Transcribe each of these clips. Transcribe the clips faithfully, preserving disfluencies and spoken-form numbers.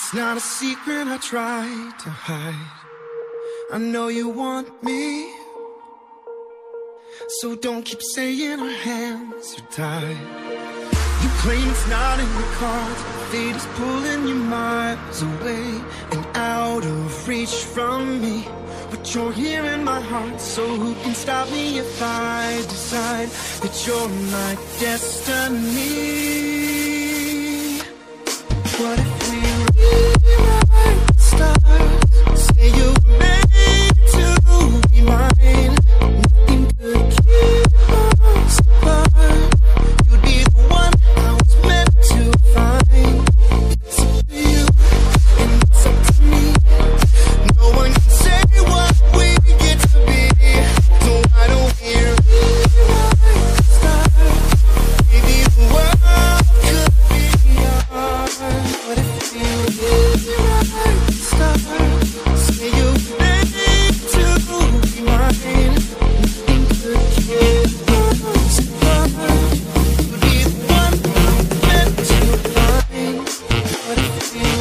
It's not a secret I try to hide. I know you want me, so don't keep saying our hands are tied. You claim it's not in the cards, fate is pulling you miles away and out of reach from me. But you're here in my heart, so who can stop me if I decide that you're my destiny? What if we rewrite the stars? Say you were made to be mine. Nothing could keep us apart. You'd be the one I was meant to find. It's up to you, and it's up to me. No one can say what we get to be. So why don't we rewrite the stars? Maybe the world could be ours. What if we rewrite the stars? Say you were made to be mine. Nothing could keep us apart. You'd be the one I was meant to find. What if we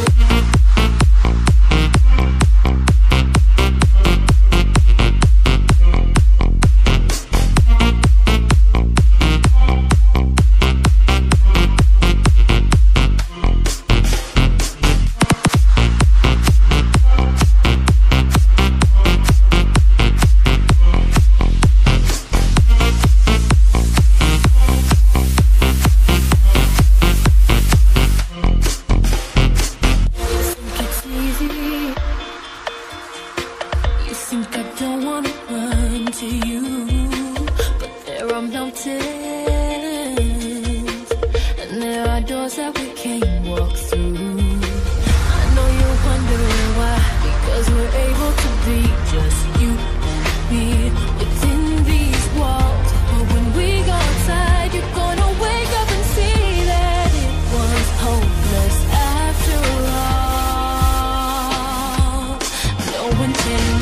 think I don't wanna run to you, but there are mountains and there are doors that we can't walk through. I know you're wondering why, because we're able to be just you and me within these walls. But when we go outside, you're gonna wake up and see that it was hopeless after all. No one can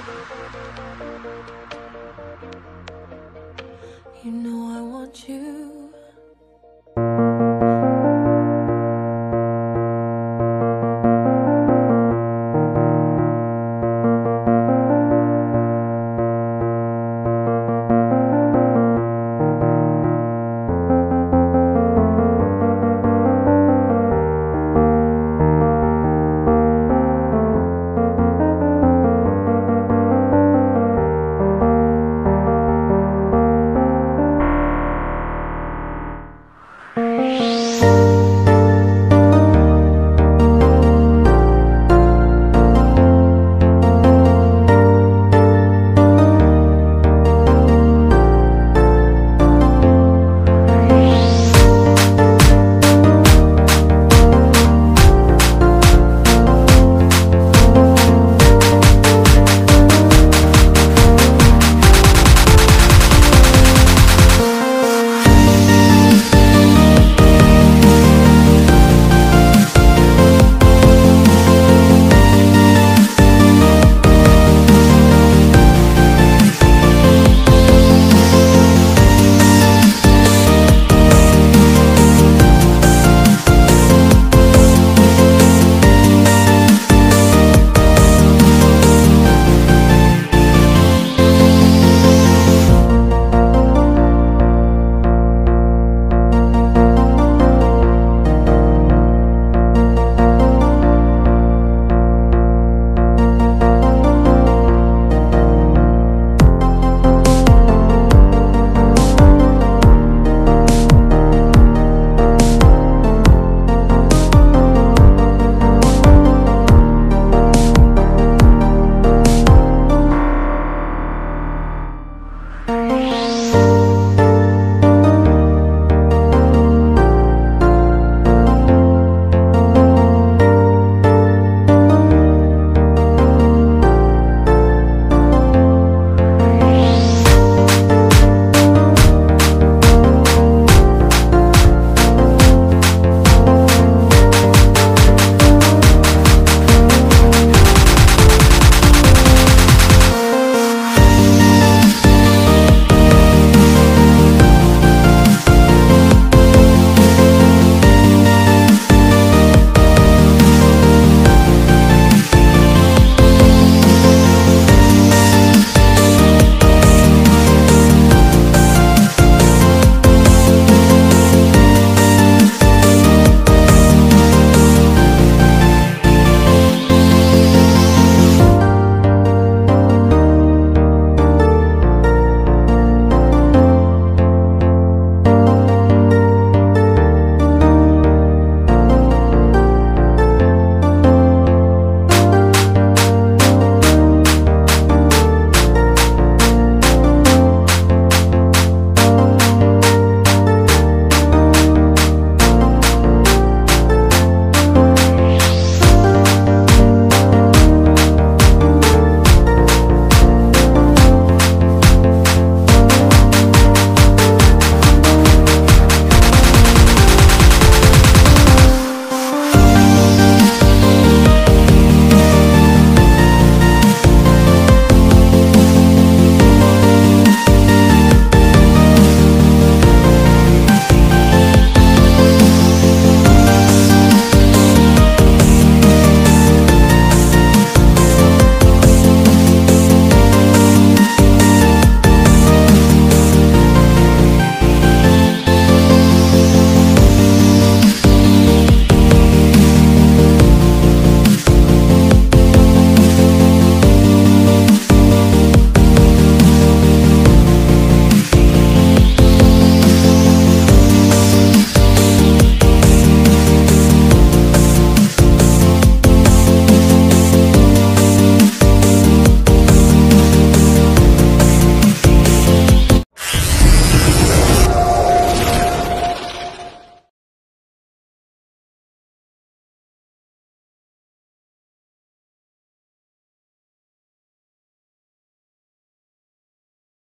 you know I want you.